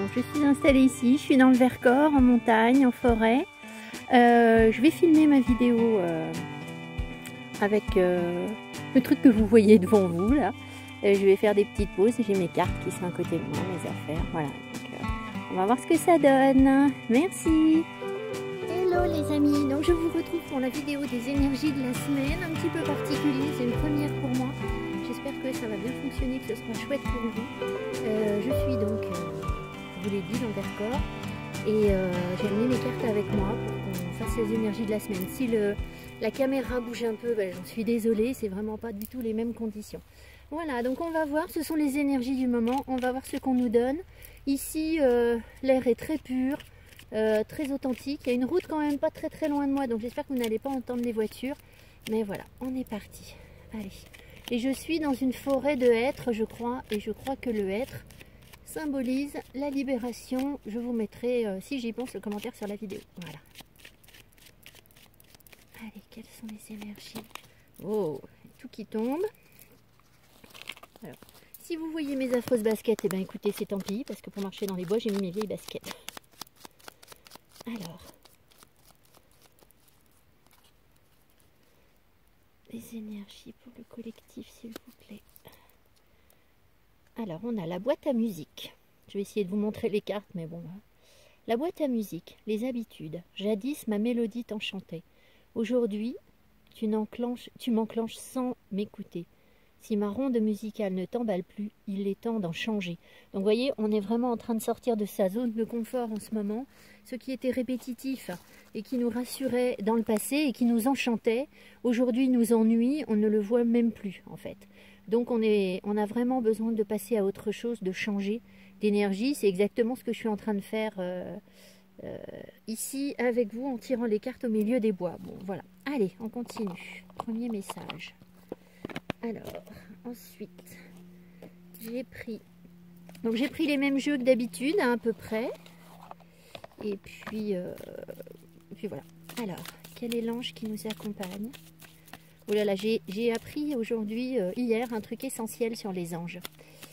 je suis installée ici, je suis dans le Vercors, en montagne, en forêt. Je vais filmer ma vidéo avec le truc que vous voyez devant vous là. Je vais faire des petites pauses, j'ai mes cartes qui sont à côté de moi, mes affaires, voilà. Donc, on va voir ce que ça donne. Merci. Hello les amis, donc je vous retrouve pour la vidéo des énergies de la semaine, un petit peu particulier, c'est une première pour moi. J'espère que ça va bien fonctionner, que ce sera chouette pour vous. Je suis donc, je vous l'ai dit, dans le Vercors et j'ai amené mes cartes avec moi pour qu'on fasse les énergies de la semaine. Si la caméra bouge un peu, ben, j'en suis désolée, c'est vraiment pas du tout les mêmes conditions. Voilà, donc on va voir, ce sont les énergies du moment, on va voir ce qu'on nous donne. Ici, l'air est très pur, très authentique. Il y a une route quand même pas très loin de moi, donc j'espère que vous n'allez pas entendre les voitures. Mais voilà, on est parti. Allez. Et je suis dans une forêt de hêtres, je crois, et je crois que le hêtre symbolise la libération. Je vous mettrai, si j'y pense, le commentaire sur la vidéo. Voilà. Allez, quelles sont les énergies? Oh, tout qui tombe. Alors, si vous voyez mes affreuses baskets, eh bien écoutez, c'est tant pis, parce que pour marcher dans les bois, j'ai mis mes vieilles baskets. Alors, les énergies pour le collectif, s'il vous plaît. Alors, on a la boîte à musique. Je vais essayer de vous montrer les cartes, mais bon. La boîte à musique, les habitudes. Jadis, ma mélodie t'enchantait. Aujourd'hui, tu m'enclenches sans m'écouter. Si ma ronde musicale ne t'emballe plus, il est temps d'en changer. Donc vous voyez, on est vraiment en train de sortir de sa zone de confort en ce moment. Ce qui était répétitif et qui nous rassurait dans le passé et qui nous enchantait, aujourd'hui nous ennuie, on ne le voit même plus en fait. Donc on a vraiment besoin de passer à autre chose, de changer d'énergie. C'est exactement ce que je suis en train de faire ici avec vous en tirant les cartes au milieu des bois. Bon voilà, allez, on continue. Premier message. Alors, ensuite, j'ai pris les mêmes jeux que d'habitude, à peu près. Et puis voilà. Alors, quel est l'ange qui nous accompagne? Oh là là, j'ai appris aujourd'hui, hier, un truc essentiel sur les anges.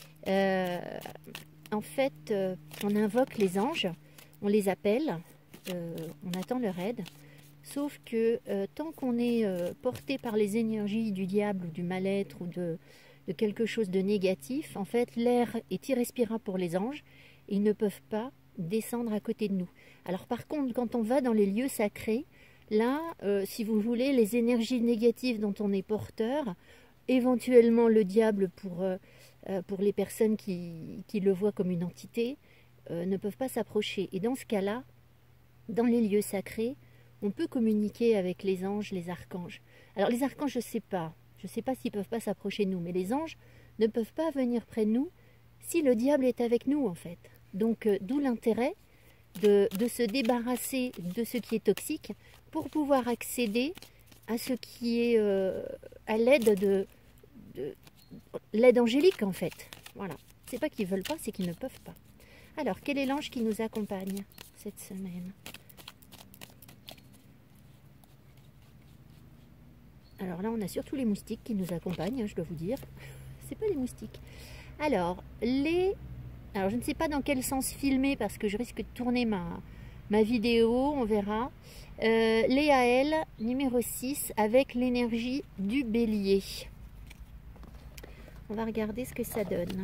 En fait, on invoque les anges, on les appelle, on attend leur aide. Sauf que tant qu'on est porté par les énergies du diable ou du mal-être ou de quelque chose de négatif, en fait, l'air est irrespirable pour les anges et ils ne peuvent pas descendre à côté de nous. Alors par contre, quand on va dans les lieux sacrés, là, si vous voulez, les énergies négatives dont on est porteur, éventuellement le diable pour les personnes qui le voient comme une entité, ne peuvent pas s'approcher. Et dans ce cas-là, dans les lieux sacrés, on peut communiquer avec les anges, les archanges. Alors les archanges, je ne sais pas s'ils ne peuvent pas s'approcher de nous, mais les anges ne peuvent pas venir près de nous si le diable est avec nous en fait. Donc d'où l'intérêt de se débarrasser de ce qui est toxique pour pouvoir accéder à ce qui est à l'aide de l'aide angélique en fait. Voilà. C'est pas qu'ils ne veulent pas, c'est qu'ils ne peuvent pas. Alors, quel est l'ange qui nous accompagne cette semaine? Alors là, on a surtout les moustiques qui nous accompagnent, je dois vous dire. C'est pas les moustiques. Alors, je ne sais pas dans quel sens filmer parce que je risque de tourner ma vidéo, on verra. Les AL numéro 6 avec l'énergie du bélier. On va regarder ce que ça donne.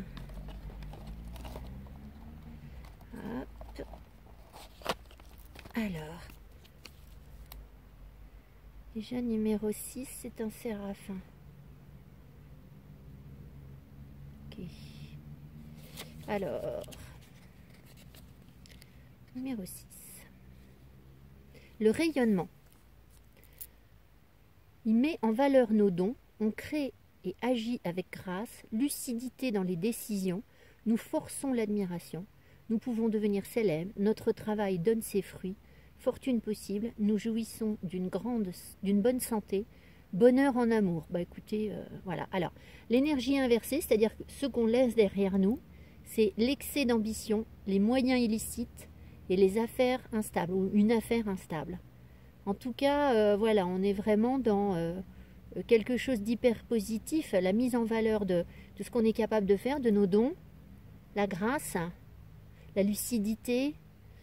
Hop. Alors. Déjà, numéro 6, c'est un séraphin. Ok. Alors, numéro 6. Le rayonnement. Il met en valeur nos dons, on crée et agit avec grâce, lucidité dans les décisions, nous forçons l'admiration, nous pouvons devenir célèbres, notre travail donne ses fruits, fortune possible, nous jouissons d'une bonne santé, bonheur en amour. Bah écoutez, voilà. Alors, l'énergie inversée, c'est-à-dire ce qu'on laisse derrière nous, c'est l'excès d'ambition, les moyens illicites et les affaires instables, ou une affaire instable. En tout cas, voilà, on est vraiment dans quelque chose d'hyper positif, la mise en valeur de ce qu'on est capable de faire, de nos dons, la grâce, la lucidité.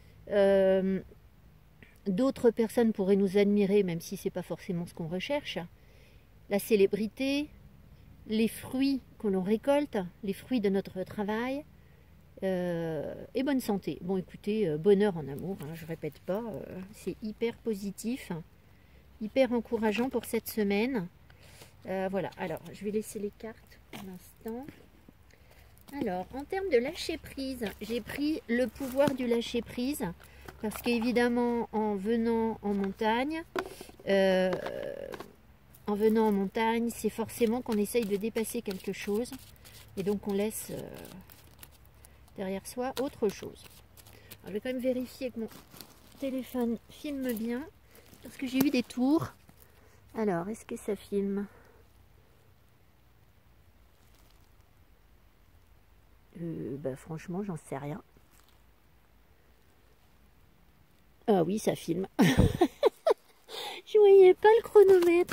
D'autres personnes pourraient nous admirer, même si ce n'est pas forcément ce qu'on recherche. La célébrité, les fruits que l'on récolte, les fruits de notre travail, et bonne santé. Bon, écoutez, bonheur en amour, hein, je ne répète pas, c'est hyper positif, hyper encourageant pour cette semaine. Voilà, alors je vais laisser les cartes pour l'instant. Alors, en termes de lâcher prise, j'ai pris le pouvoir du lâcher prise, parce qu'évidemment, en venant en montagne, c'est forcément qu'on essaye de dépasser quelque chose, et donc on laisse derrière soi autre chose. Alors, je vais quand même vérifier que mon téléphone filme bien, parce que j'ai eu des tours. Alors, est-ce que ça filme ? Franchement, j'en sais rien. Ah oui, ça filme. Je voyais pas le chronomètre.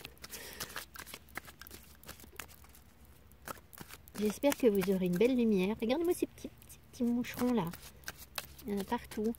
J'espère que vous aurez une belle lumière. Regardez-moi ces petits moucherons là. Il y en a partout.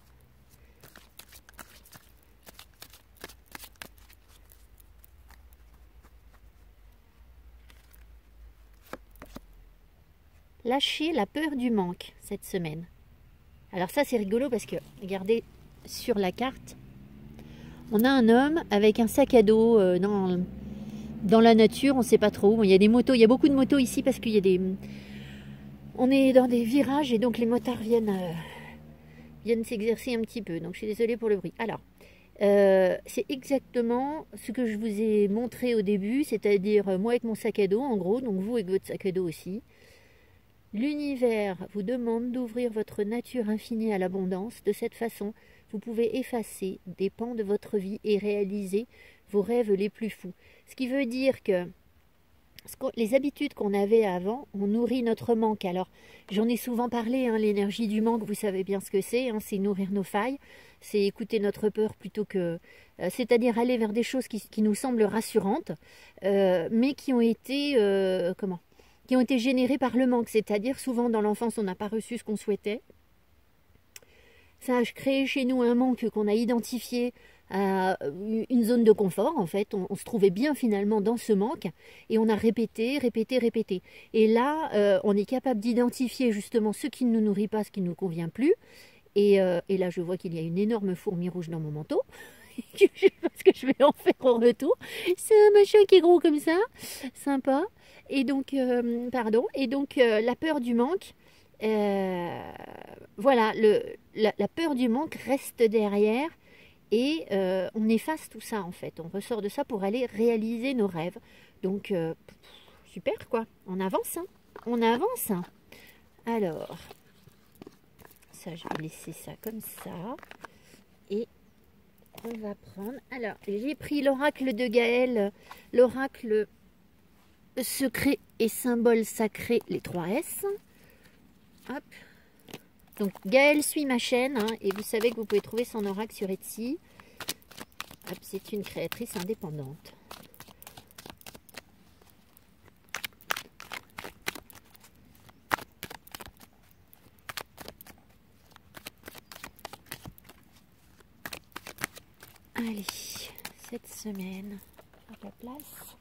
Lâcher la peur du manque cette semaine. Alors ça c'est rigolo parce que, regardez sur la carte, on a un homme avec un sac à dos dans la nature, on ne sait pas trop. Bon, il y a des motos, il y a beaucoup de motos ici parce qu'il y a des... On est dans des virages et donc les motards viennent s'exercer un petit peu. Donc je suis désolée pour le bruit. Alors, c'est exactement ce que je vous ai montré au début, c'est-à-dire moi avec mon sac à dos en gros, donc vous avec votre sac à dos aussi. L'univers vous demande d'ouvrir votre nature infinie à l'abondance. De cette façon, vous pouvez effacer des pans de votre vie et réaliser vos rêves les plus fous. Ce qui veut dire que les habitudes qu'on avait avant, on nourrit notre manque. Alors, j'en ai souvent parlé, hein, l'énergie du manque, vous savez bien ce que c'est, hein, c'est nourrir nos failles, c'est écouter notre peur plutôt que... c'est-à-dire aller vers des choses qui nous semblent rassurantes, mais qui ont été... qui ont été générées par le manque, c'est-à-dire souvent dans l'enfance on n'a pas reçu ce qu'on souhaitait. Ça a créé chez nous un manque qu'on a identifié à une zone de confort, en fait. On se trouvait bien finalement dans ce manque et on a répété. Et là, on est capable d'identifier justement ce qui ne nous nourrit pas, ce qui ne nous convient plus. Et là, je vois qu'il y a une énorme fourmi rouge dans mon manteau. Je sais pas ce que je vais en faire au retour. C'est un machin qui est gros comme ça, sympa. Et donc, la peur du manque, voilà, la peur du manque reste derrière et on efface tout ça en fait. On ressort de ça pour aller réaliser nos rêves. Donc, super quoi, on avance, hein. On avance. Alors, ça, je vais laisser ça comme ça. Et on va prendre... Alors, j'ai pris l'oracle de Gaël, l'oracle secret et symbole sacré, les 3 S. Hop. Donc, Gaël suit ma chaîne, hein, et vous savez que vous pouvez trouver son oracle sur Etsy. Hop, c'est une créatrice indépendante. Allez, cette semaine, à la place.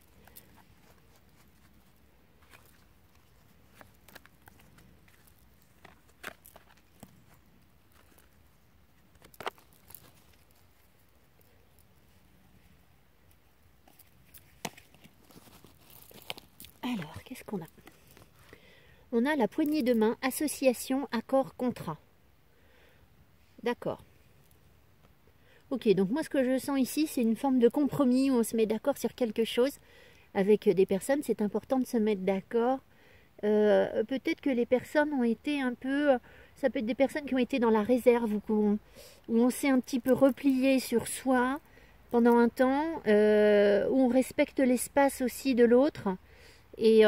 Alors, qu'est-ce qu'on a? On a la poignée de main, association, accord, contrat. D'accord. Ok, donc moi ce que je sens ici, c'est une forme de compromis où on se met d'accord sur quelque chose avec des personnes. C'est important de se mettre d'accord. Peut-être que les personnes ont été un peu... Ça peut être des personnes qui ont été dans la réserve où on s'est un petit peu replié sur soi pendant un temps, où on respecte l'espace aussi de l'autre. Et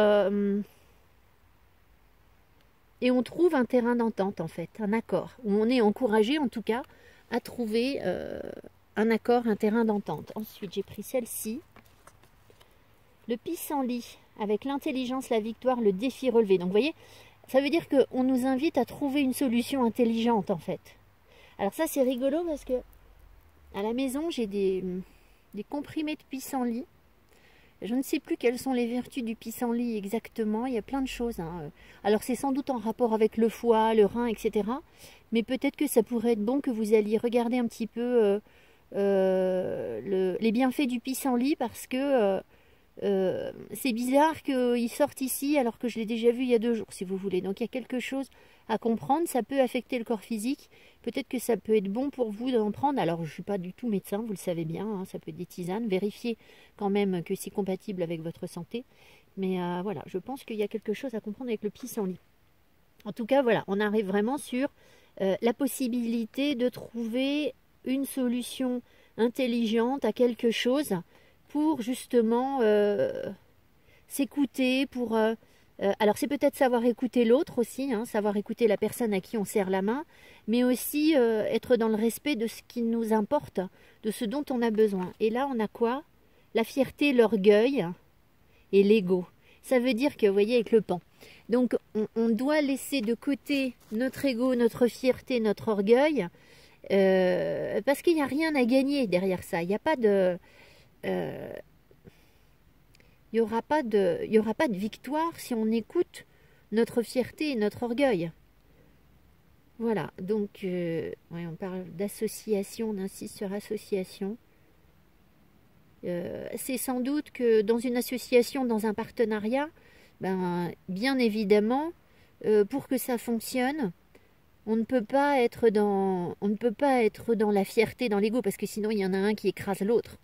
on trouve un terrain d'entente en fait, un accord, où on est encouragé en tout cas à trouver un accord, un terrain d'entente. Ensuite, j'ai pris celle-ci. Le pissenlit, avec l'intelligence, la victoire, le défi relevé. Donc, vous voyez, Ça veut dire qu'on nous invite à trouver une solution intelligente en fait. Alors ça c'est rigolo parce que à la maison j'ai des comprimés de pissenlit. Je ne sais plus quelles sont les vertus du pissenlit exactement, il y a plein de choses. Hein. Alors c'est sans doute en rapport avec le foie, le rein, etc. Mais peut-être que ça pourrait être bon que vous alliez regarder un petit peu les bienfaits du pissenlit parce que c'est bizarre qu'il sorte ici alors que je l'ai déjà vu il y a 2 jours si vous voulez. Donc il y a quelque chose à comprendre, ça peut affecter le corps physique. Peut-être que ça peut être bon pour vous d'en prendre. Alors je ne suis pas du tout médecin, vous le savez bien, hein, ça peut être des tisanes. Vérifiez quand même que c'est compatible avec votre santé. Mais voilà, je pense qu'il y a quelque chose à comprendre avec le pissenlit. En tout cas, voilà, on arrive vraiment sur la possibilité de trouver une solution intelligente à quelque chose pour justement s'écouter, pour... alors c'est peut-être savoir écouter l'autre aussi, hein, savoir écouter la personne à qui on serre la main, mais aussi être dans le respect de ce qui nous importe, de ce dont on a besoin. Et là on a quoi? La fierté, l'orgueil et l'ego. Ça veut dire que, vous voyez, avec le pan. Donc on doit laisser de côté notre ego, notre fierté, notre orgueil, parce qu'il n'y a rien à gagner derrière ça. Il n'y a pas de... il n'y aura pas de victoire si on écoute notre fierté et notre orgueil. Voilà, donc ouais, on parle d'association, on insiste sur association. C'est sans doute que dans une association, dans un partenariat, ben, bien évidemment, pour que ça fonctionne, on ne peut pas être dans la fierté, dans l'ego, parce que sinon il y en a un qui écrase l'autre.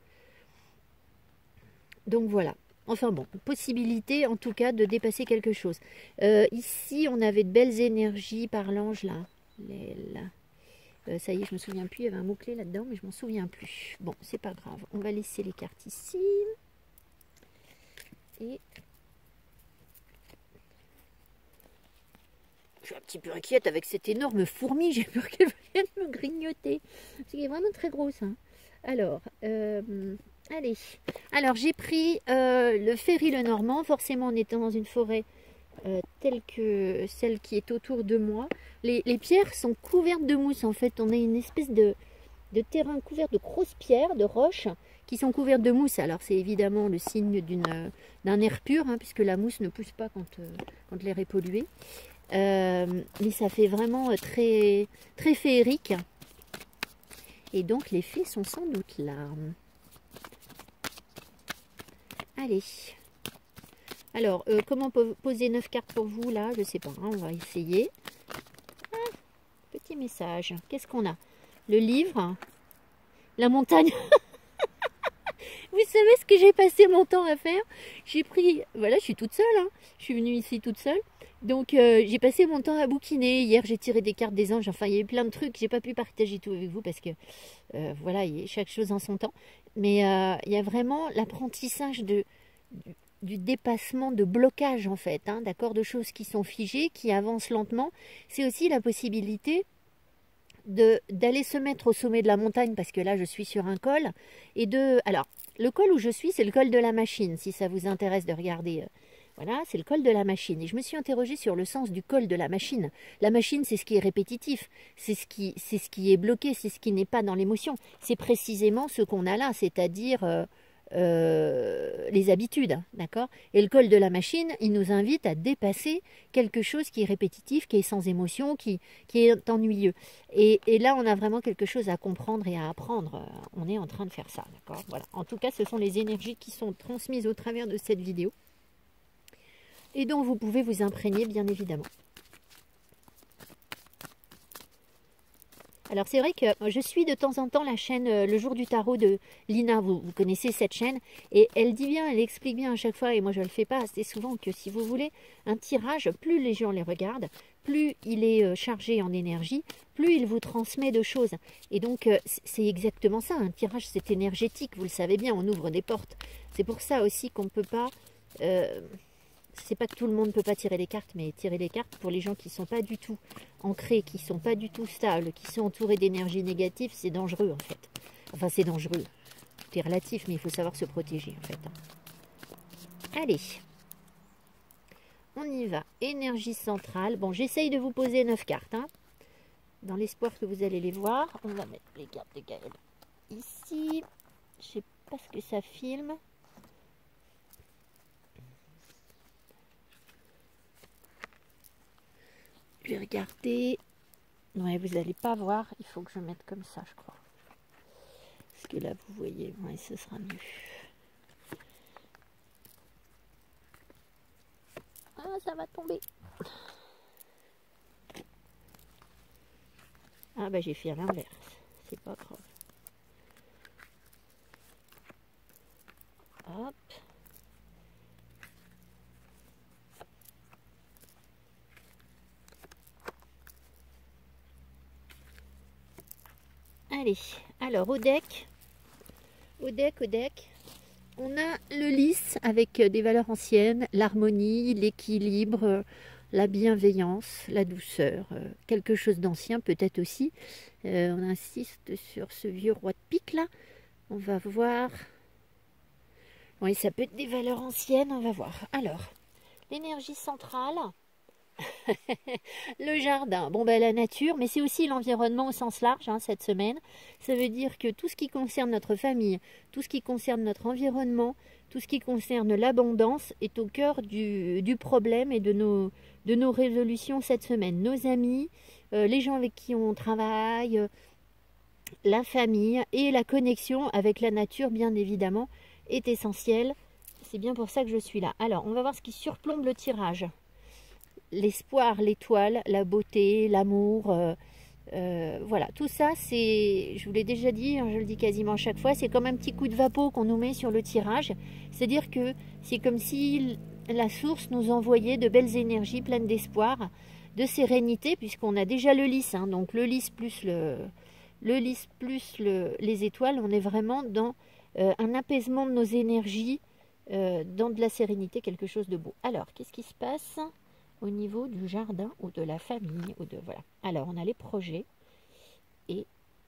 Donc voilà. Enfin bon, possibilité en tout cas de dépasser quelque chose. Ici, on avait de belles énergies par l'ange là. Ça y est, je me souviens plus, il y avait un mot-clé là-dedans, mais je m'en souviens plus. Bon, c'est pas grave. On va laisser les cartes ici. Et je suis un petit peu inquiète avec cette énorme fourmi. J'ai peur qu'elle vienne me grignoter. C'est vraiment très grosse. Hein. Alors, allez. Alors, j'ai pris le Ferry le Normand. Forcément, en étant dans une forêt telle que celle qui est autour de moi. Les pierres sont couvertes de mousse. En fait, on a une espèce de terrain couvert de grosses pierres, de roches, qui sont couvertes de mousse. Alors, c'est évidemment le signe d'un air pur, hein, puisque la mousse ne pousse pas quand l'air est pollué. Mais ça fait vraiment très, très féerique. Et donc, les fées sont sans doute là. Allez. Alors, comment poser 9 cartes pour vous, là? Je ne sais pas, hein, on va essayer. Ah, petit message. Qu'est-ce qu'on a? Le livre. La montagne. Vous savez ce que j'ai passé mon temps à faire? J'ai pris... Voilà, je suis toute seule. Hein. Je suis venue ici toute seule. Donc, j'ai passé mon temps à bouquiner. Hier, j'ai tiré des cartes des anges. Enfin, il y a eu plein de trucs. J'ai pas pu partager tout avec vous parce que, voilà, il y a chaque chose en son temps. Mais il y a vraiment l'apprentissage du dépassement, de blocage, en fait. Hein, d'accord, de choses qui sont figées, qui avancent lentement. C'est aussi la possibilité d'aller se mettre au sommet de la montagne, parce que là, je suis sur un col. Alors, le col où je suis, c'est le col de la machine, si ça vous intéresse de regarder... Voilà, c'est le col de la machine. Et je me suis interrogée sur le sens du col de la machine. La machine, c'est ce qui est répétitif, c'est ce qui est bloqué, c'est ce qui n'est pas dans l'émotion. C'est précisément ce qu'on a là, c'est-à-dire les habitudes, d'accord? Et le col de la machine, il nous invite à dépasser quelque chose qui est répétitif, qui est sans émotion, qui est ennuyeux. Et là, on a vraiment quelque chose à comprendre et à apprendre. On est en train de faire ça, d'accord? Voilà. En tout cas, ce sont les énergies qui sont transmises au travers de cette vidéo, et dont vous pouvez vous imprégner, bien évidemment. Alors c'est vrai que je suis de temps en temps la chaîne Le Jour du Tarot de Lina, vous connaissez cette chaîne, et elle dit bien, elle explique bien à chaque fois, et moi je ne le fais pas assez souvent, que si vous voulez un tirage, plus les gens les regardent, plus il est chargé en énergie, plus il vous transmet de choses. Et donc c'est exactement ça, un tirage c'est énergétique, vous le savez bien, on ouvre des portes. C'est pour ça aussi qu'on ne peut pas... c'est pas que tout le monde ne peut pas tirer les cartes, mais tirer les cartes pour les gens qui ne sont pas du tout ancrés, qui ne sont pas du tout stables, qui sont entourés d'énergie négative, c'est dangereux en fait. Enfin, c'est dangereux. Tout est relatif, mais il faut savoir se protéger en fait. Allez. on y va. Énergie centrale. Bon, j'essaye de vous poser 9 cartes, hein, dans l'espoir que vous allez les voir. On va mettre les cartes de Gaël ici. Je sais pas ce que ça filme. Je vais regarder. Ouais, vous n'allez pas voir. Il faut que je mette comme ça, je crois. Parce que là, vous voyez, ouais, ce sera mieux. Ah, ça va tomber. Ah, bah j'ai fait à l'inverse. C'est pas grave. Hop. Allez, alors au deck, on a le lys avec des valeurs anciennes, l'harmonie, l'équilibre, la bienveillance, la douceur, quelque chose d'ancien peut-être aussi. On insiste sur ce vieux roi de pique là. On va voir. Oui, ça peut être des valeurs anciennes, on va voir. Alors, l'énergie centrale. Le jardin, bon ben la nature, mais c'est aussi l'environnement au sens large, hein, cette semaine. Ça veut dire que tout ce qui concerne notre famille, tout ce qui concerne notre environnement, tout ce qui concerne l'abondance est au cœur du problème et de nos résolutions cette semaine. Nos amis, les gens avec qui on travaille, la famille et la connexion avec la nature, bien évidemment, est essentielle. C'est bien pour ça que je suis là. Alors, on va voir ce qui surplombe le tirage. L'espoir, l'étoile, la beauté, l'amour, voilà, tout ça, c'est, je vous l'ai déjà dit, hein, je le dis quasiment à chaque fois, c'est comme un petit coup de vapeau qu'on nous met sur le tirage, c'est-à-dire que c'est comme si la source nous envoyait de belles énergies pleines d'espoir, de sérénité, puisqu'on a déjà le lys, hein, donc le lys plus les étoiles, on est vraiment dans un apaisement de nos énergies, dans de la sérénité, quelque chose de beau. Alors, qu'est-ce qui se passe au niveau du jardin ou de la famille ou de voilà. Alors on a les projets et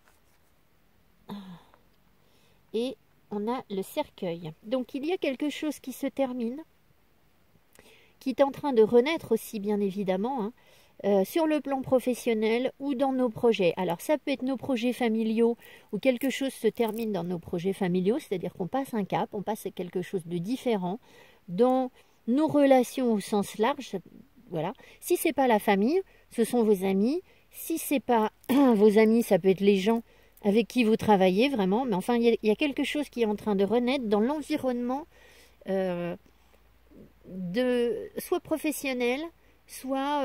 on a le cercueil. Donc il y a quelque chose qui se termine, qui est en train de renaître aussi bien évidemment, hein, sur le plan professionnel ou dans nos projets. Alors ça peut être nos projets familiaux où quelque chose se termine dans nos projets familiaux, c'est-à-dire qu'on passe un cap, on passe à quelque chose de différent dans nos relations au sens large. Voilà. Si c'est pas la famille, ce sont vos amis. Si c'est pas vos amis, ça peut être les gens avec qui vous travaillez vraiment. Mais enfin, il y a quelque chose qui est en train de renaître dans l'environnement, soit professionnel, soit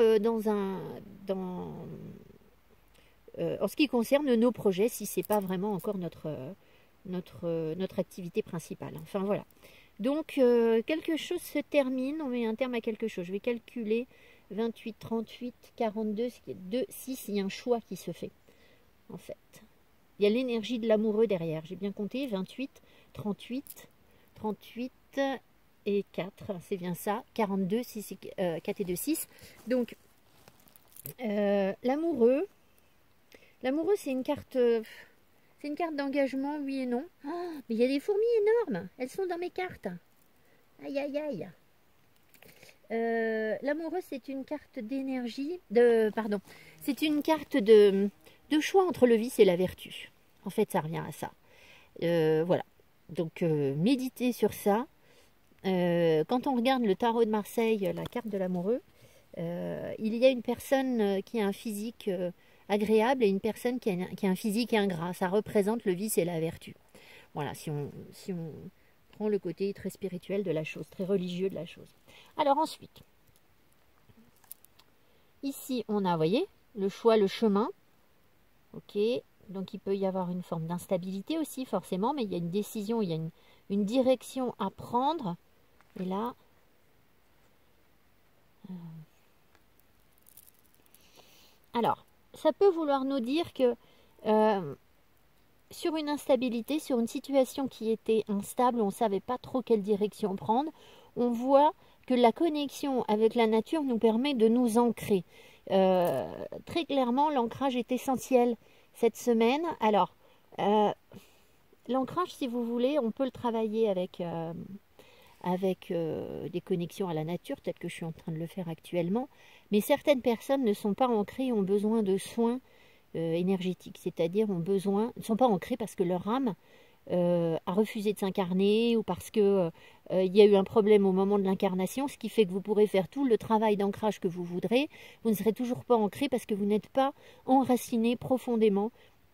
en ce qui concerne nos projets, si c'est pas vraiment encore notre activité principale. Enfin voilà. Donc, quelque chose se termine, on met un terme à quelque chose. Je vais calculer 28, 38, 42, ce qui est 2, 6, il y a un choix qui se fait, en fait. Il y a l'énergie de l'amoureux derrière. J'ai bien compté, 28, 38, 38 et 4, c'est bien ça. 42, 6, 4 et 2, 6. Donc, l'amoureux, c'est une carte... C'est une carte d'engagement, oui et non. Oh, mais il y a des fourmis énormes. Elles sont dans mes cartes. Aïe, aïe, aïe. L'amoureux, c'est une carte d'énergie. Pardon. C'est une carte de choix entre le vice et la vertu. En fait, ça revient à ça. Voilà. Donc, méditez sur ça. Quand on regarde le tarot de Marseille, la carte de l'amoureux, il y a une personne qui a un physique... agréable et une personne qui a un physique ingrat. Ça représente le vice et la vertu. Voilà, si on prend le côté très spirituel de la chose, très religieux de la chose. Alors ensuite, ici on a, vous voyez, le choix, le chemin. Ok, donc il peut y avoir une forme d'instabilité aussi forcément, mais il y a une décision, il y a une direction à prendre. Et là... alors, ça peut vouloir nous dire que sur une instabilité, sur une situation qui était instable, on ne savait pas trop quelle direction prendre, on voit que la connexion avec la nature nous permet de nous ancrer. Très clairement, l'ancrage est essentiel cette semaine. Alors, l'ancrage, si vous voulez, on peut le travailler avec avec des connexions à la nature, peut-être que je suis en train de le faire actuellement, mais certaines personnes ne sont pas ancrées, ont besoin de soins énergétiques, c'est-à-dire ne sont pas ancrées parce que leur âme a refusé de s'incarner ou parce que il y a eu un problème au moment de l'incarnation, ce qui fait que vous pourrez faire tout le travail d'ancrage que vous voudrez, vous ne serez toujours pas ancré parce que vous n'êtes pas enraciné profondément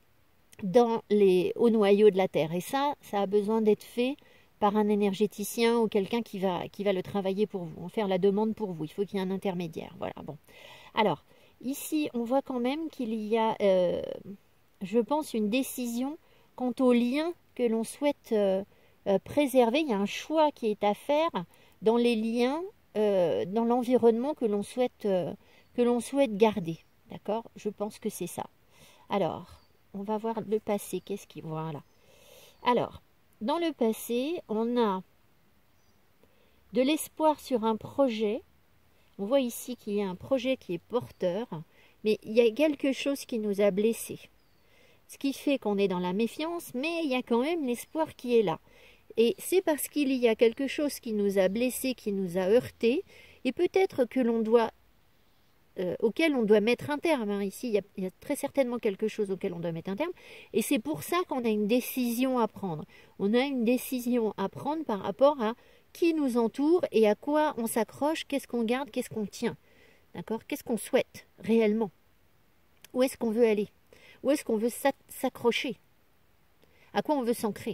au noyau de la Terre. Et ça a besoin d'être fait par un énergéticien ou quelqu'un qui va le travailler pour vous, en faire la demande pour vous. Il faut qu'il y ait un intermédiaire. Voilà, bon. Alors, ici, on voit quand même qu'il y a, je pense, une décision quant au lien que l'on souhaite préserver. Il y a un choix qui est à faire dans les liens, dans l'environnement que l'on souhaite garder. D'accord? Je pense que c'est ça. Alors, on va voir le passé. Voilà. Alors, dans le passé, on a de l'espoir sur un projet. On voit ici qu'il y a un projet qui est porteur, mais il y a quelque chose qui nous a blessés. Ce qui fait qu'on est dans la méfiance, mais il y a quand même l'espoir qui est là. Et c'est parce qu'il y a quelque chose qui nous a blessés, qui nous a heurtés, et peut-être que auquel on doit mettre un terme. Hein. Ici, il y a très certainement quelque chose auquel on doit mettre un terme. Et c'est pour ça qu'on a une décision à prendre. On a une décision à prendre par rapport à qui nous entoure et à quoi on s'accroche, qu'est-ce qu'on garde, qu'est-ce qu'on tient. D'accord? Qu'est-ce qu'on souhaite réellement? Où est-ce qu'on veut aller? Où est-ce qu'on veut s'accrocher? À quoi on veut s'ancrer?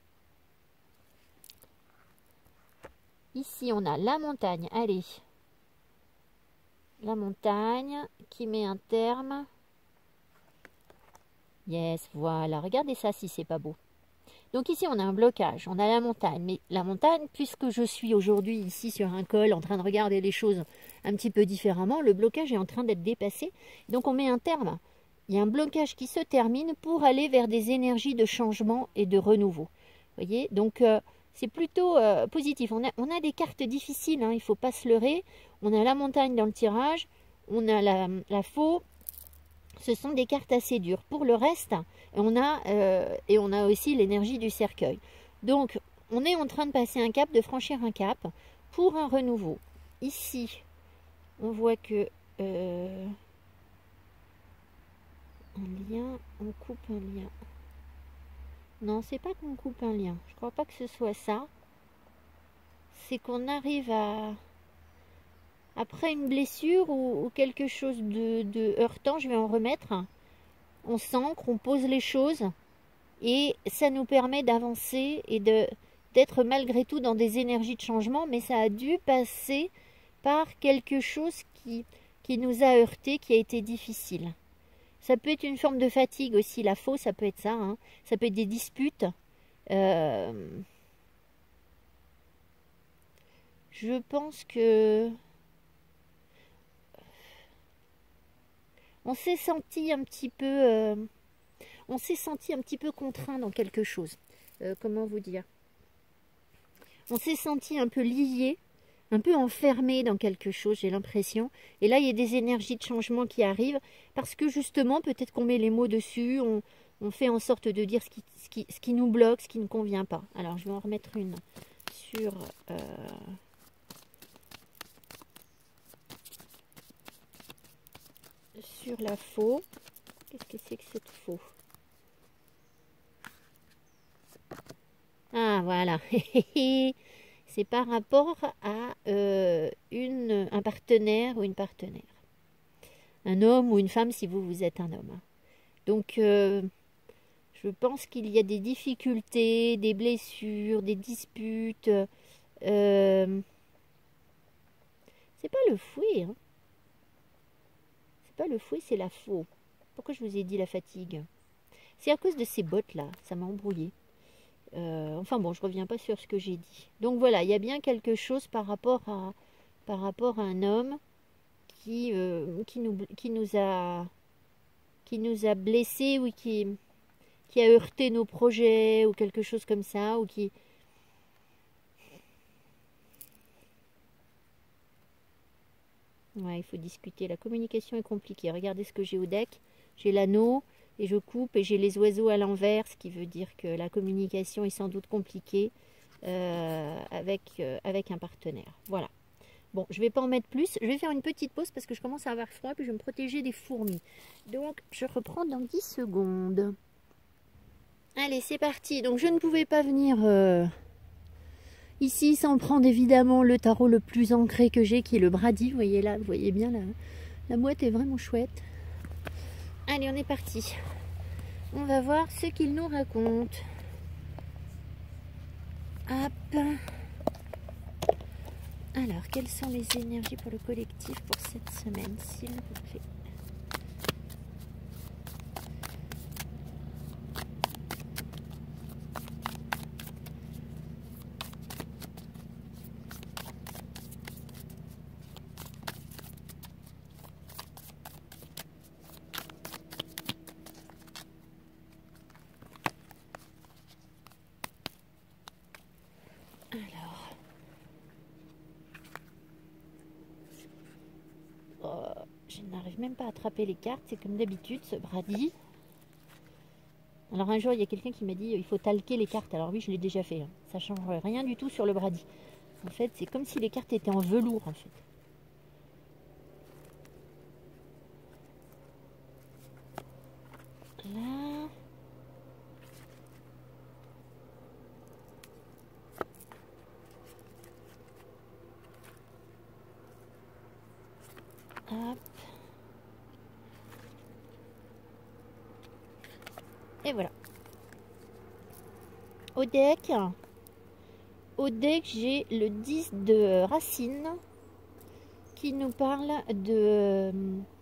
Ici, on a la montagne. Allez. La montagne qui met un terme. Yes, voilà. Regardez ça si c'est pas beau. Donc ici, on a un blocage. On a la montagne. Mais la montagne, puisque je suis aujourd'hui ici sur un col en train de regarder les choses un petit peu différemment, le blocage est en train d'être dépassé. Donc on met un terme. Il y a un blocage qui se termine pour aller vers des énergies de changement et de renouveau. Vous voyez? Donc c'est plutôt positif. On a des cartes difficiles, hein, il ne faut pas se leurrer. On a la montagne dans le tirage, on a la faux. Ce sont des cartes assez dures. Pour le reste, on a aussi l'énergie du cercueil. Donc, on est en train de passer un cap, de franchir un cap pour un renouveau. Ici, on voit que un lien, on coupe un lien. Non, c'est pas qu'on coupe un lien. Je crois pas que ce soit ça. C'est qu'on arrive à... Après une blessure ou quelque chose de heurtant, je vais en remettre. On s'ancre, on pose les choses. Et ça nous permet d'avancer et d'être malgré tout dans des énergies de changement. Mais ça a dû passer par quelque chose qui nous a heurté, qui a été difficile. Ça peut être une forme de fatigue aussi, la faux, ça peut être ça. Hein. Ça peut être des disputes. Je pense que on s'est senti un petit peu, contraint dans quelque chose. Comment vous dire? On s'est senti un peu lié, un peu enfermé dans quelque chose, j'ai l'impression. Et là, il y a des énergies de changement qui arrivent parce que justement, peut-être qu'on met les mots dessus, on fait en sorte de dire ce qui nous bloque, ce qui ne convient pas. Alors, je vais en remettre une sur... sur la faux. Qu'est-ce que c'est que cette faux? Ah, voilà. C'est par rapport à un partenaire ou une partenaire. Un homme ou une femme si vous êtes un homme. Donc, je pense qu'il y a des difficultés, des blessures, des disputes. C'est pas le fouet, hein. C'est pas le fouet, c'est la faux. Pourquoi je vous ai dit la fatigue? C'est à cause de ces bottes-là, ça m'a embrouillé. Enfin bon, je reviens pas sur ce que j'ai dit. Donc voilà, il y a bien quelque chose par rapport à un homme qui nous a blessés ou qui a heurté nos projets ou quelque chose comme ça, ou qui... Ouais, il faut discuter. La communication est compliquée. Regardez ce que j'ai au deck. J'ai l'anneau et je coupe et j'ai les oiseaux à l'envers, ce qui veut dire que la communication est sans doute compliquée. avec un partenaire. Voilà. Bon, je ne vais pas en mettre plus. Je vais faire une petite pause parce que je commence à avoir froid, puis je vais me protéger des fourmis. Donc, je reprends dans 10 secondes. Allez, c'est parti. Donc, je ne pouvais pas venir ici sans prendre évidemment le tarot le plus ancré que j'ai, qui est le Brady. Vous voyez là, vous voyez bien, la boîte est vraiment chouette. Allez, on est parti. On va voir ce qu'il nous raconte. Hop. Alors, quelles sont les énergies pour le collectif pour cette semaine, s'il vous plaît? Alors, je n'arrive même pas à attraper les cartes, c'est comme d'habitude ce Brady. Alors un jour il y a quelqu'un qui m'a dit il faut talquer les cartes. Alors oui, je l'ai déjà fait, hein. Ça change rien du tout sur le Brady. En fait, c'est comme si les cartes étaient en velours en fait. Là. Hop. Et voilà. Au deck, j'ai le 10 de racine qui nous parle de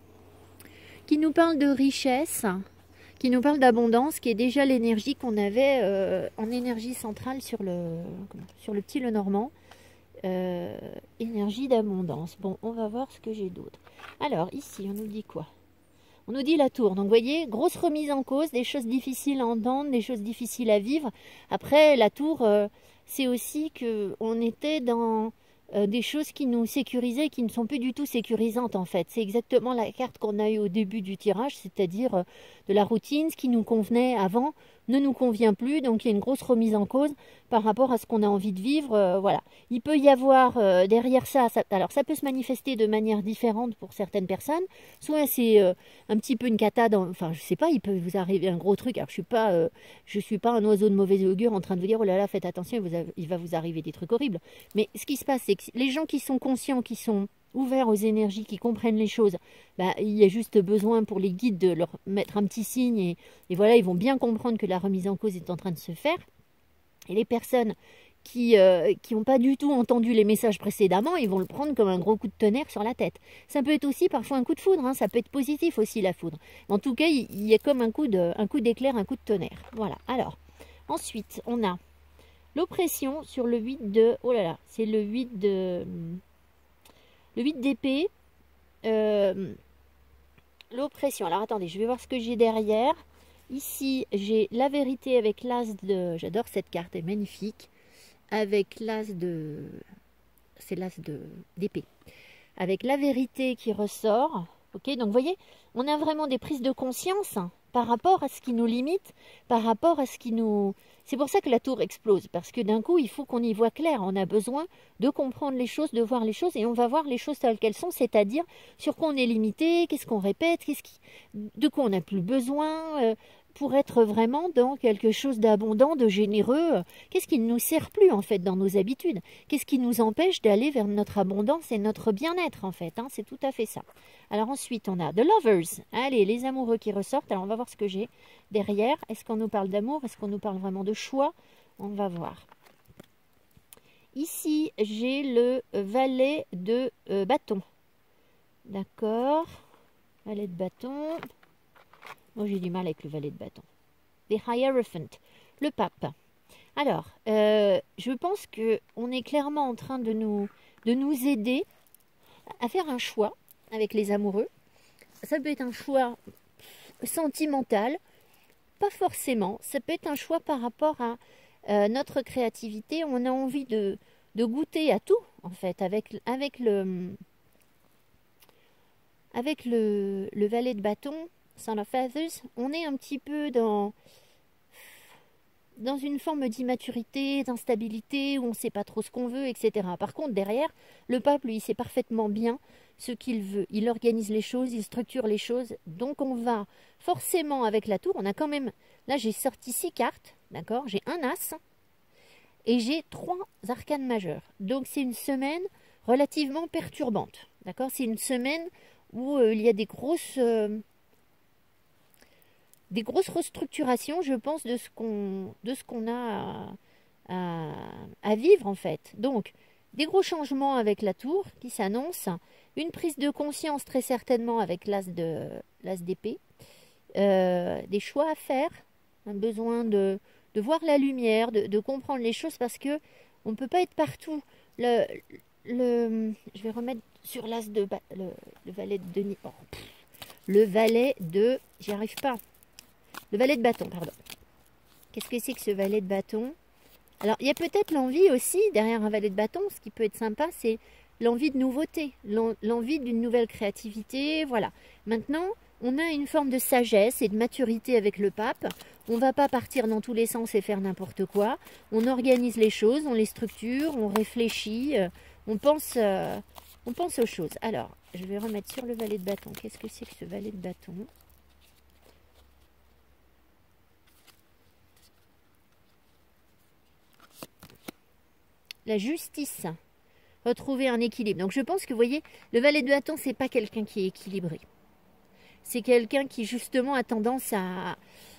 richesse, qui nous parle d'abondance, qui est déjà l'énergie qu'on avait en énergie centrale sur le petit Lenormand. Énergie d'abondance. Bon, on va voir ce que j'ai d'autre. Alors, ici, on nous dit quoi? On nous dit la tour. Donc, vous voyez, grosse remise en cause, des choses difficiles à entendre, des choses difficiles à vivre. Après, la tour, c'est aussi qu'on était dans des choses qui nous sécurisaient, qui ne sont plus du tout sécurisantes, en fait. C'est exactement la carte qu'on a eue au début du tirage, c'est-à-dire de la routine. Ce qui nous convenait avant ne nous convient plus. Donc, il y a une grosse remise en cause par rapport à ce qu'on a envie de vivre. Voilà. Il peut y avoir derrière ça, alors ça peut se manifester de manière différente pour certaines personnes. Soit c'est un petit peu une cata, enfin je sais pas, il peut vous arriver un gros truc. Alors je suis pas un oiseau de mauvais augure en train de vous dire oh là là faites attention, il va vous arriver des trucs horribles. Mais ce qui se passe, c'est que les gens qui sont conscients, qui sont ouverts aux énergies, qui comprennent les choses, bah, il y a juste besoin pour les guides de leur mettre un petit signe et voilà, ils vont bien comprendre que la remise en cause est en train de se faire. Et les personnes qui n'ont pas du tout entendu les messages précédemment, ils vont le prendre comme un gros coup de tonnerre sur la tête. Ça peut être aussi parfois un coup de foudre, hein, ça peut être positif aussi la foudre. En tout cas, il y a comme un coup d'éclair, un coup de tonnerre. Voilà. Alors, ensuite, on a l'oppression sur le 8 de... Oh là là, c'est le 8 de... Le 8 d'épée. L'oppression. Alors, attendez, je vais voir ce que j'ai derrière. Ici, j'ai la vérité avec l'as de... J'adore cette carte, elle est magnifique. Avec l'as de... C'est l'as d'épée. Avec la vérité qui ressort. Ok, donc vous voyez, on a vraiment des prises de conscience par rapport à ce qui nous limite, par rapport à ce qui nous... C'est pour ça que la tour explose, parce que d'un coup, il faut qu'on y voit clair. On a besoin de comprendre les choses, de voir les choses, et on va voir les choses telles qu'elles sont, c'est-à-dire sur quoi on est limité, qu'est-ce qu'on répète, de quoi on n'a plus besoin, pour être vraiment dans quelque chose d'abondant, de généreux. Qu'est-ce qui ne nous sert plus, en fait, dans nos habitudes? Qu'est-ce qui nous empêche d'aller vers notre abondance et notre bien-être, en fait, hein? C'est tout à fait ça. Alors ensuite, on a The Lovers. Allez, les amoureux qui ressortent. Alors, on va voir ce que j'ai derrière. Est-ce qu'on nous parle d'amour? Est-ce qu'on nous parle vraiment de choix? On va voir. Ici, j'ai le valet de bâton. D'accord. Valet de bâton. Moi, j'ai du mal avec le valet de bâton. The Hierophant. Le pape. Alors, je pense qu'on est clairement en train de nous aider à faire un choix avec les amoureux. Ça peut être un choix sentimental, pas forcément. Ça peut être un choix par rapport à notre créativité. On a envie de goûter à tout, en fait, avec le valet de bâton, Son of Feathers. On est un petit peu dans dans une forme d'immaturité, d'instabilité, où on ne sait pas trop ce qu'on veut, etc. Par contre, derrière, le pape, lui, il sait parfaitement bien ce qu'il veut. Il organise les choses, il structure les choses. Donc, on va forcément, avec la tour, on a quand même... Là, j'ai sorti 6 cartes, d'accord? J'ai un as et j'ai 3 arcanes majeures. Donc, c'est une semaine relativement perturbante, d'accord? C'est une semaine où il y a des grosses restructurations, je pense, de ce qu'on a à vivre, en fait. Donc, des gros changements avec la tour qui s'annonce, une prise de conscience très certainement avec l'as d'épée, des choix à faire, un besoin de voir la lumière, de comprendre les choses, parce que on ne peut pas être partout. Je vais remettre sur l'as le valet de Denis. Oh, le valet de... J'y arrive pas. Le valet de bâton, pardon. Qu'est-ce que c'est que ce valet de bâton? Alors, il y a peut-être l'envie aussi, derrière un valet de bâton, ce qui peut être sympa, c'est l'envie de nouveauté, l'envie d'une nouvelle créativité, voilà. Maintenant, on a une forme de sagesse et de maturité avec le pape. On ne va pas partir dans tous les sens et faire n'importe quoi. On organise les choses, on les structure, on réfléchit, on pense aux choses. Alors, je vais remettre sur le valet de bâton. Qu'est-ce que c'est que ce valet de bâton? La justice, retrouver un équilibre. Donc je pense que, vous voyez, le valet de bâton, c'est pas quelqu'un qui est équilibré. C'est quelqu'un qui, justement, a tendance à...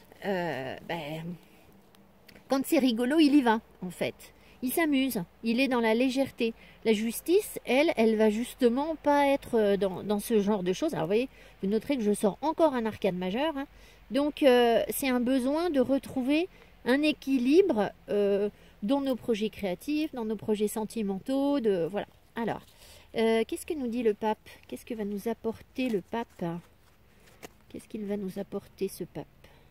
quand c'est rigolo, il y va, en fait. Il s'amuse, il est dans la légèreté. La justice, elle va justement pas être dans ce genre de choses. Alors, vous voyez, vous noterez que je sors encore un arcane majeur. Hein. Donc, c'est un besoin de retrouver un équilibre dans nos projets créatifs, dans nos projets sentimentaux, voilà. Alors, qu'est-ce que nous dit le pape? Qu'est-ce que va nous apporter le pape? Qu'est-ce qu'il va nous apporter, ce pape?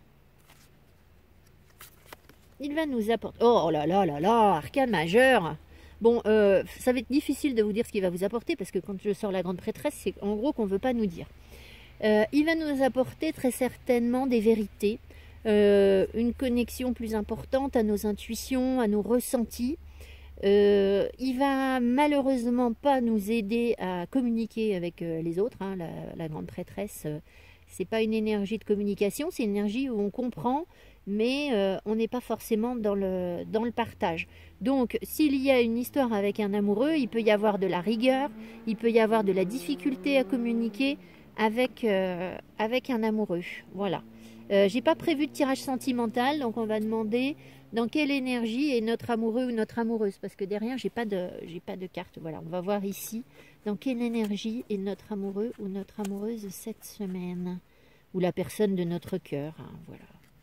Il va nous apporter... Oh là là là là, arcane majeur. Bon, ça va être difficile de vous dire ce qu'il va vous apporter, parce que quand je sors la grande prêtresse, c'est en gros qu'on ne veut pas nous dire. Il va nous apporter très certainement des vérités, une connexion plus importante à nos intuitions, à nos ressentis. Il va malheureusement pas nous aider à communiquer avec les autres. Hein. La grande prêtresse, c'est pas une énergie de communication, c'est une énergie où on comprend, mais on n'est pas forcément dans le partage. Donc, s'il y a une histoire avec un amoureux, il peut y avoir de la rigueur, il peut y avoir de la difficulté à communiquer avec un amoureux. Voilà. J'ai pas prévu de tirage sentimental, donc on va demander dans quelle énergie est notre amoureux ou notre amoureuse, parce que derrière j'ai pas de carte. Voilà, on va voir ici dans quelle énergie est notre amoureux ou notre amoureuse cette semaine, ou la personne de notre cœur. Hein, voilà.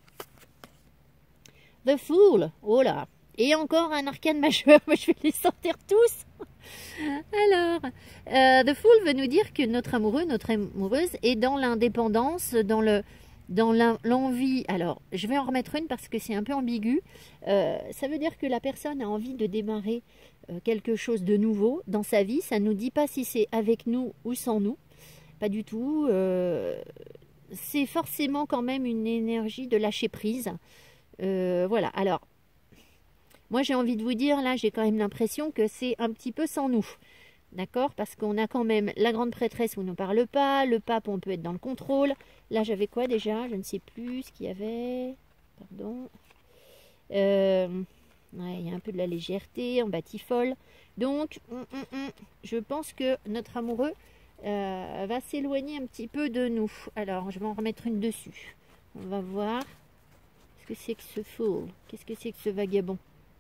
The Fool, oh là, et encore un arcane majeur, je vais les sortir tous. Alors, The Fool veut nous dire que notre amoureux, notre amoureuse est dans l'indépendance, dans l'envie. Alors, je vais en remettre une parce que c'est un peu ambigu. Ça veut dire que la personne a envie de démarrer quelque chose de nouveau dans sa vie. Ça ne nous dit pas si c'est avec nous ou sans nous. Pas du tout. C'est forcément quand même une énergie de lâcher prise. Voilà, alors, moi j'ai envie de vous dire, là j'ai quand même l'impression que c'est un petit peu sans nous. D'accord? Parce qu'on a quand même la grande prêtresse où on ne parle pas, le pape on peut être dans le contrôle. Là j'avais quoi déjà? Je ne sais plus ce qu'il y avait. Pardon. Ouais, il y a un peu de la légèreté, en batifole. Donc, je pense que notre amoureux va s'éloigner un petit peu de nous. Alors, je vais en remettre une dessus. On va voir. Qu'est-ce que c'est que ce fool? Qu'est-ce que c'est que ce vagabond?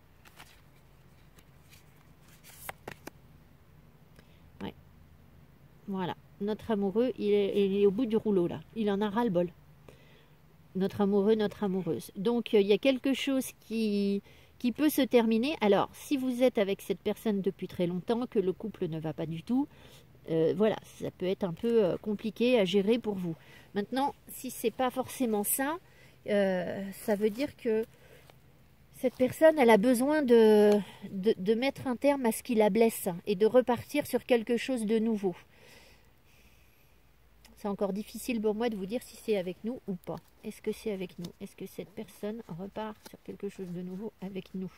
Ouais. Voilà. Notre amoureux, il est au bout du rouleau, là. Il en a ras-le-bol. Notre amoureux, notre amoureuse. Donc, il y a quelque chose qui peut se terminer. Alors, si vous êtes avec cette personne depuis très longtemps, que le couple ne va pas du tout, voilà, ça peut être un peu compliqué à gérer pour vous. Maintenant, si c'est pas forcément ça, ça veut dire que cette personne, elle a besoin de mettre un terme à ce qui la blesse et de repartir sur quelque chose de nouveau. C'est encore difficile pour moi de vous dire si c'est avec nous ou pas. Est-ce que c'est avec nous? Est-ce que cette personne repart sur quelque chose de nouveau avec nous?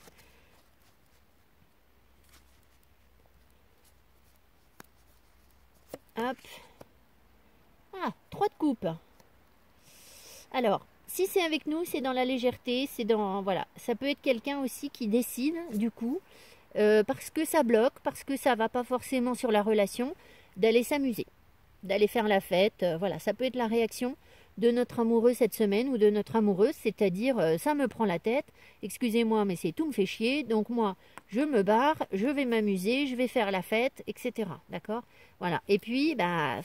Hop. Ah, 3 de coupe. Alors, si c'est avec nous, c'est dans la légèreté, c'est dans... Voilà, ça peut être quelqu'un aussi qui décide, du coup, parce que ça bloque, parce que ça va pas forcément sur la relation, d'aller s'amuser, d'aller faire la fête. Voilà, ça peut être la réaction de notre amoureux cette semaine ou de notre amoureuse, c'est-à-dire ça me prend la tête, excusez-moi, mais c'est tout me fait chier, donc moi, je me barre, je vais m'amuser, je vais faire la fête, etc. D'accord? Voilà, et puis, bah...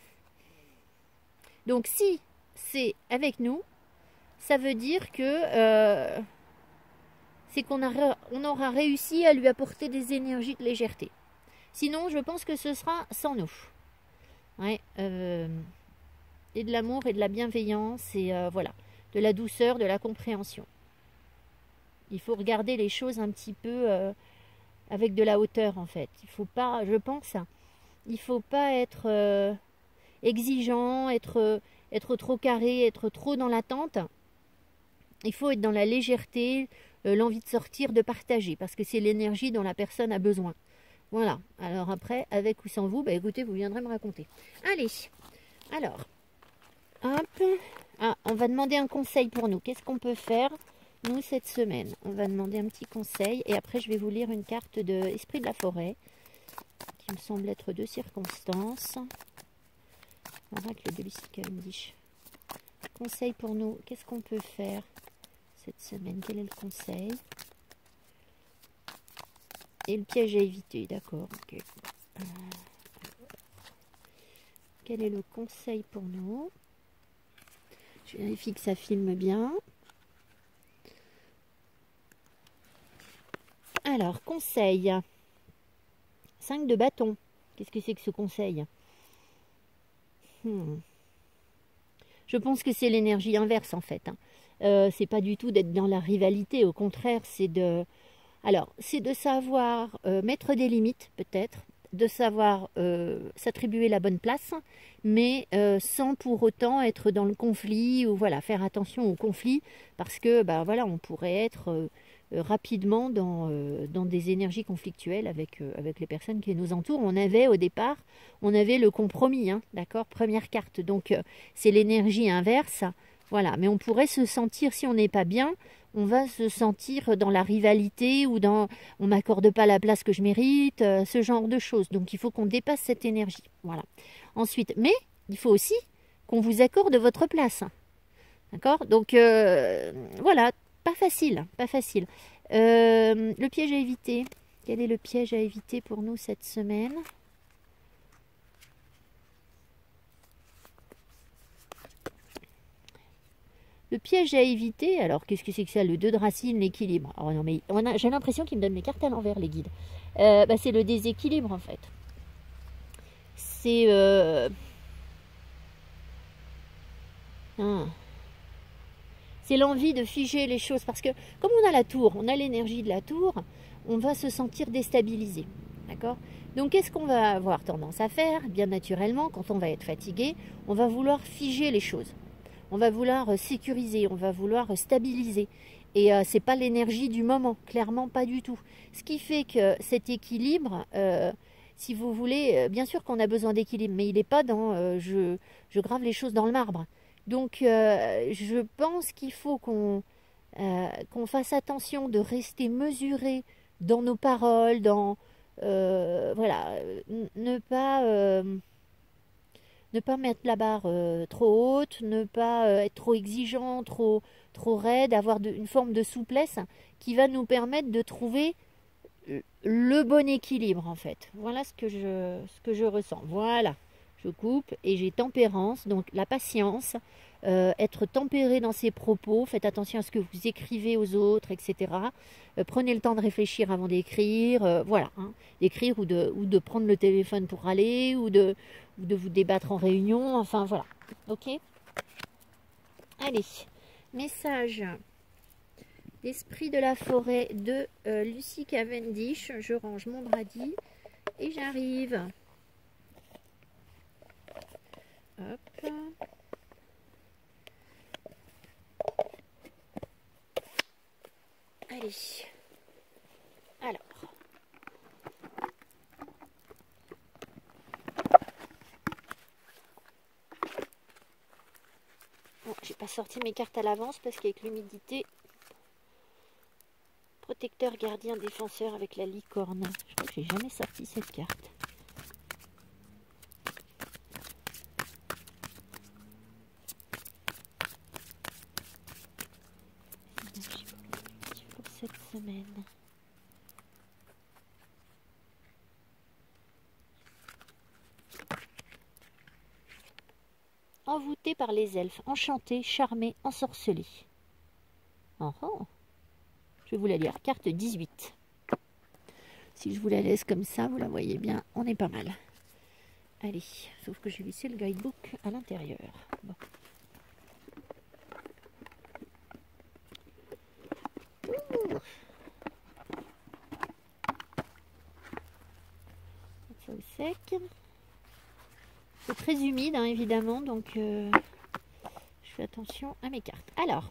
Donc si c'est avec nous, ça veut dire que c'est qu'on aura réussi à lui apporter des énergies de légèreté. Sinon, je pense que ce sera sans nous. Ouais, et de l'amour et de la bienveillance et voilà, de la douceur, de la compréhension. Il faut regarder les choses un petit peu avec de la hauteur en fait. Il faut pas, je pense, il faut pas être exigeant, être trop carré, être trop dans l'attente. Il faut être dans la légèreté, l'envie de sortir, de partager, parce que c'est l'énergie dont la personne a besoin. Voilà. Alors après, avec ou sans vous, bah écoutez, vous viendrez me raconter. Allez. Alors, hop. Ah, on va demander un conseil pour nous. Qu'est-ce qu'on peut faire, nous, cette semaine? On va demander un petit conseil, et après, je vais vous lire une carte de Esprit de la forêt, qui me semble être de circonstance. Oracle de Lucie Cavendish. Conseil pour nous, qu'est-ce qu'on peut faire cette semaine? Quel est le conseil? Et le piège à éviter, d'accord. Okay. Quel est le conseil pour nous? Je vérifie que ça filme bien. Alors, conseil. 5 de bâton. Qu'est-ce que c'est que ce conseil? Je pense que c'est l'énergie inverse en fait. C'est pas du tout d'être dans la rivalité. Au contraire, c'est de... Alors, c'est de savoir mettre des limites peut-être, de savoir s'attribuer la bonne place, mais sans pour autant être dans le conflit ou voilà, faire attention au conflit parce que bah voilà, on pourrait être rapidement dans des énergies conflictuelles avec les personnes qui nous entourent. On avait au départ, on avait le compromis, hein, d'accord, première carte. Donc c'est l'énergie inverse, voilà. Mais on pourrait se sentir, si on n'est pas bien, on va se sentir dans la rivalité ou dans on m'accorde pas la place que je mérite, ce genre de choses. Donc il faut qu'on dépasse cette énergie, voilà. Ensuite, mais il faut aussi qu'on vous accorde votre place, d'accord. Donc voilà. Pas facile, pas facile. Le piège à éviter. Quel est le piège à éviter pour nous cette semaine? Le piège à éviter, alors qu'est-ce que c'est que ça? Le 2 de racine, l'équilibre. Oh non, mais j'ai l'impression qu'ils me donnent mes cartes à l'envers, les guides. Bah, c'est le déséquilibre en fait. C'est... C'est l'envie de figer les choses. Parce que comme on a la tour, on a l'énergie de la tour, on va se sentir déstabilisé. D'accord? Donc qu'est-ce qu'on va avoir tendance à faire? Bien naturellement, quand on va être fatigué, on va vouloir figer les choses. On va vouloir sécuriser, on va vouloir stabiliser. Et ce n'est pas l'énergie du moment, clairement pas du tout. Ce qui fait que cet équilibre, si vous voulez, bien sûr qu'on a besoin d'équilibre, mais il n'est pas dans je grave les choses dans le marbre. Donc, je pense qu'il faut qu'on fasse attention de rester mesuré dans nos paroles, dans voilà, ne pas mettre la barre trop haute, ne pas être trop exigeant, trop raide, avoir une forme de souplesse qui va nous permettre de trouver le bon équilibre en fait. Voilà ce que je ressens. Voilà. Je coupe et j'ai tempérance, donc la patience, être tempéré dans ses propos, faites attention à ce que vous écrivez aux autres, etc. Prenez le temps de réfléchir avant d'écrire, voilà, hein, d'écrire ou de prendre le téléphone pour aller, ou de vous débattre en réunion, enfin voilà, ok. Allez, message d'Esprit de la forêt de Lucie Cavendish, je range mon bradi et j'arrive. Hop. Allez. Alors. Bon, j'ai pas sorti mes cartes à l'avance parce qu'avec l'humidité, protecteur, gardien, défenseur avec la licorne. Je crois que j'ai jamais sorti cette carte. Pour cette semaine. Envoûté par les elfes, enchanté, charmé, ensorcelé. Oh oh. Je vais vous la lire, carte 18. Si je vous la laisse comme ça, vous la voyez bien, on est pas mal. Allez, sauf que j'ai laissé le guidebook à l'intérieur. Bon. Ça au sec. C'est très humide, hein, évidemment, donc je fais attention à mes cartes. Alors,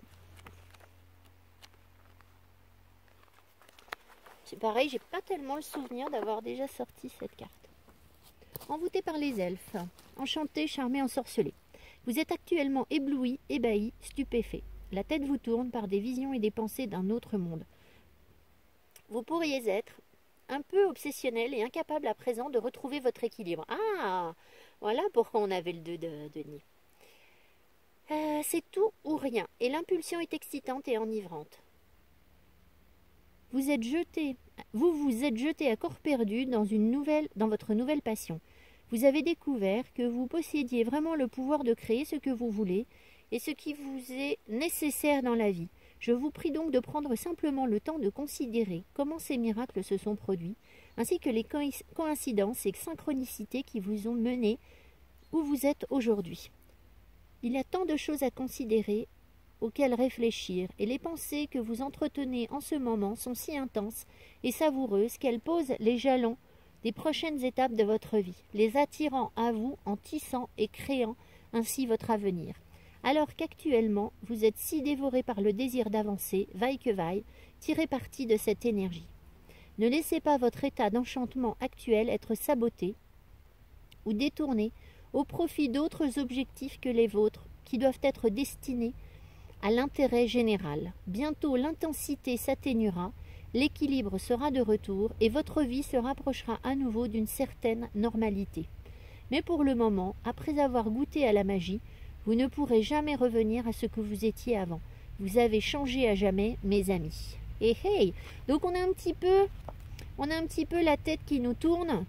c'est pareil, j'ai pas tellement le souvenir d'avoir déjà sorti cette carte. Envoûté par les elfes, enchanté, charmé, ensorcelé. Vous êtes actuellement ébloui, ébahi, stupéfait. La tête vous tourne par des visions et des pensées d'un autre monde. Vous pourriez être un peu obsessionnel et incapable à présent de retrouver votre équilibre. Ah, voilà pourquoi on avait le 2 de nid. C'est tout ou rien, et l'impulsion est excitante et enivrante. Vous vous êtes jeté à corps perdu dans votre nouvelle passion. Vous avez découvert que vous possédiez vraiment le pouvoir de créer ce que vous voulez et ce qui vous est nécessaire dans la vie. Je vous prie donc de prendre simplement le temps de considérer comment ces miracles se sont produits, ainsi que les coïncidences et synchronicités qui vous ont mené où vous êtes aujourd'hui. Il y a tant de choses à considérer, auxquelles réfléchir, et les pensées que vous entretenez en ce moment sont si intenses et savoureuses qu'elles posent les jalons des prochaines étapes de votre vie, les attirant à vous en tissant et créant ainsi votre avenir. Alors qu'actuellement, vous êtes si dévoré par le désir d'avancer, vaille que vaille, tirez parti de cette énergie. Ne laissez pas votre état d'enchantement actuel être saboté ou détourné au profit d'autres objectifs que les vôtres, qui doivent être destinés à l'intérêt général. Bientôt l'intensité s'atténuera, l'équilibre sera de retour et votre vie se rapprochera à nouveau d'une certaine normalité. Mais pour le moment, après avoir goûté à la magie, vous ne pourrez jamais revenir à ce que vous étiez avant. Vous avez changé à jamais, mes amis. Et hey, donc on a un petit peu la tête qui nous tourne,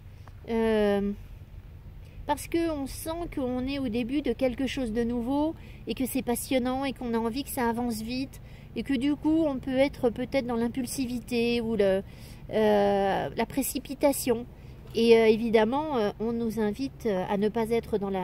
parce qu'on sent qu'on est au début de quelque chose de nouveau et que c'est passionnant et qu'on a envie que ça avance vite et que du coup on peut être peut-être dans l'impulsivité ou la précipitation. Et évidemment, on nous invite à ne pas être dans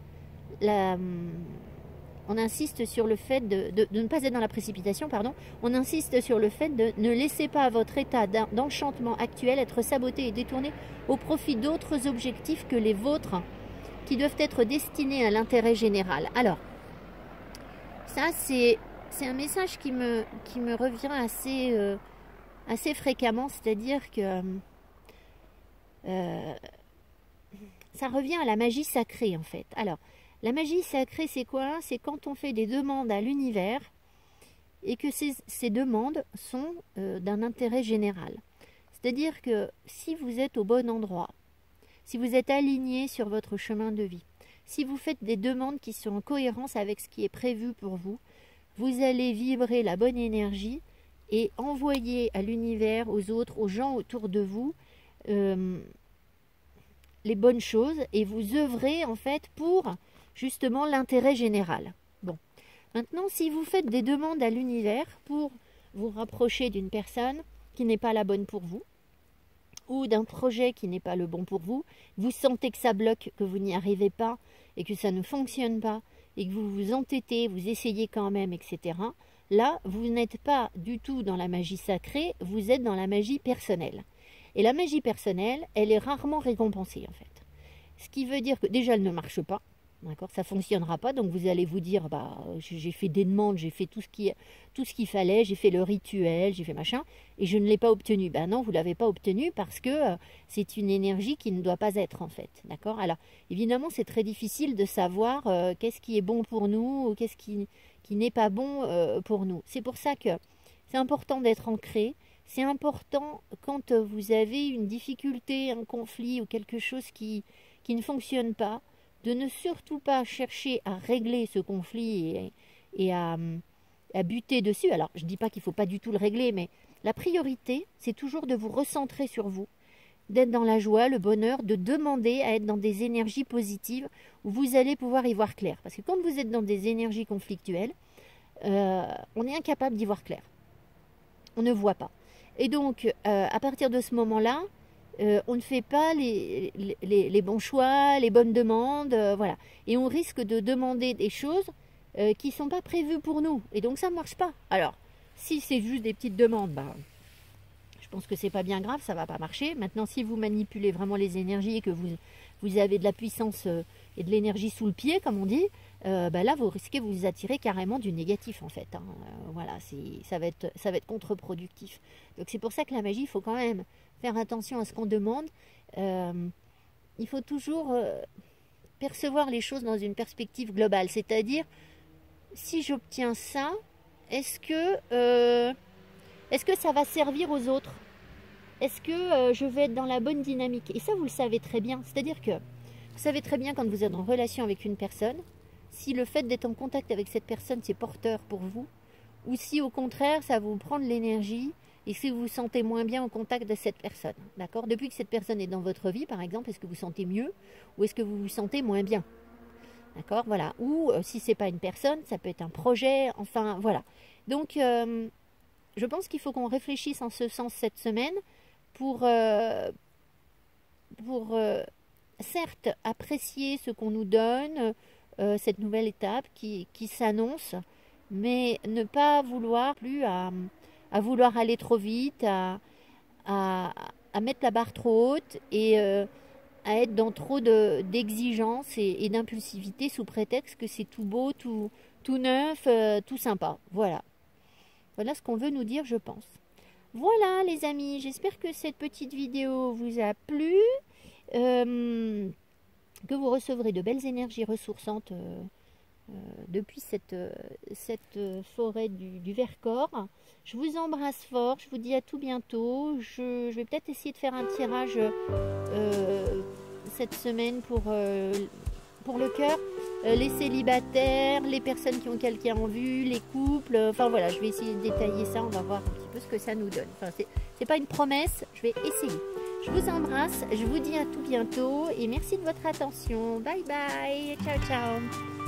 on insiste sur le fait de ne pas être dans la précipitation, pardon. On insiste sur le fait de ne laisser pas votre état d'enchantement actuel être saboté et détourné au profit d'autres objectifs que les vôtres qui doivent être destinés à l'intérêt général. Alors, ça c'est un message qui me revient assez fréquemment, c'est-à-dire que ça revient à la magie sacrée en fait. Alors, la magie sacrée, c'est quoi? C'est quand on fait des demandes à l'univers et que ces demandes sont d'un intérêt général. C'est-à-dire que si vous êtes au bon endroit, si vous êtes aligné sur votre chemin de vie, si vous faites des demandes qui sont en cohérence avec ce qui est prévu pour vous, vous allez vibrer la bonne énergie et envoyer à l'univers, aux autres, aux gens autour de vous, les bonnes choses et vous œuvrez en fait pour justement l'intérêt général. Bon, maintenant si vous faites des demandes à l'univers pour vous rapprocher d'une personne qui n'est pas la bonne pour vous ou d'un projet qui n'est pas le bon pour vous, vous sentez que ça bloque, que vous n'y arrivez pas et que ça ne fonctionne pas et que vous vous entêtez, vous essayez quand même, etc. Là, vous n'êtes pas du tout dans la magie sacrée, vous êtes dans la magie personnelle. Et la magie personnelle, elle est rarement récompensée en fait. Ce qui veut dire que déjà elle ne marche pas. D'accord, ça ne fonctionnera pas, donc vous allez vous dire, bah, j'ai fait des demandes, j'ai fait tout ce qu'il fallait, j'ai fait le rituel, j'ai fait machin, et je ne l'ai pas obtenu. Ben non, vous ne l'avez pas obtenu parce que c'est une énergie qui ne doit pas être en fait. D'accord. Alors, évidemment, c'est très difficile de savoir qu'est-ce qui est bon pour nous ou qu'est-ce qui n'est pas bon pour nous. C'est pour ça que c'est important d'être ancré. C'est important quand vous avez une difficulté, un conflit ou quelque chose qui ne fonctionne pas, de ne surtout pas chercher à régler ce conflit et à buter dessus. Alors, je ne dis pas qu'il ne faut pas du tout le régler, mais la priorité, c'est toujours de vous recentrer sur vous, d'être dans la joie, le bonheur, de demander à être dans des énergies positives où vous allez pouvoir y voir clair. Parce que quand vous êtes dans des énergies conflictuelles, on est incapable d'y voir clair. On ne voit pas. Et donc, à partir de ce moment-là, on ne fait pas les bons choix, les bonnes demandes, voilà. Et on risque de demander des choses qui ne sont pas prévues pour nous. Et donc ça ne marche pas. Alors, si c'est juste des petites demandes, bah, je pense que c'est pas bien grave, ça ne va pas marcher. Maintenant, si vous manipulez vraiment les énergies et que vous avez de la puissance et de l'énergie sous le pied, comme on dit, bah là, vous risquez de vous attirer carrément du négatif, en fait. Hein. Voilà, ça va être contre-productif. Donc c'est pour ça que la magie, il faut quand même faire attention à ce qu'on demande. Il faut toujours percevoir les choses dans une perspective globale. C'est-à-dire, si j'obtiens ça, est-ce que ça va servir aux autres? Est-ce que je vais être dans la bonne dynamique? Et ça, vous le savez très bien. C'est-à-dire que vous savez très bien quand vous êtes en relation avec une personne, si le fait d'être en contact avec cette personne, c'est porteur pour vous, ou si au contraire, ça vous prend de l'énergie, et si vous vous sentez moins bien au contact de cette personne. D'accord? Depuis que cette personne est dans votre vie, par exemple, est-ce que vous sentez mieux, ou est-ce que vous vous sentez moins bien? D'accord? Voilà. Ou si ce n'est pas une personne, ça peut être un projet, enfin, voilà. Donc, je pense qu'il faut qu'on réfléchisse en ce sens cette semaine pour certes apprécier ce qu'on nous donne, cette nouvelle étape qui s'annonce, mais ne pas vouloir plus à vouloir aller trop vite, à mettre la barre trop haute et à être dans trop d'exigences et d'impulsivité sous prétexte que c'est tout beau, tout neuf, tout sympa. Voilà. Voilà ce qu'on veut nous dire, je pense. Voilà les amis, j'espère que cette petite vidéo vous a plu, que vous recevrez de belles énergies ressourçantes depuis cette forêt du Vercors. Je vous embrasse fort, je vous dis à tout bientôt. Je vais peut-être essayer de faire un tirage cette semaine pour le cœur. Les célibataires, les personnes qui ont quelqu'un en vue, les couples, enfin voilà, je vais essayer de détailler ça, on va voir un petit peu ce que ça nous donne. Enfin, c'est pas une promesse, je vais essayer. Je vous embrasse, je vous dis à tout bientôt et merci de votre attention. Bye bye, ciao ciao.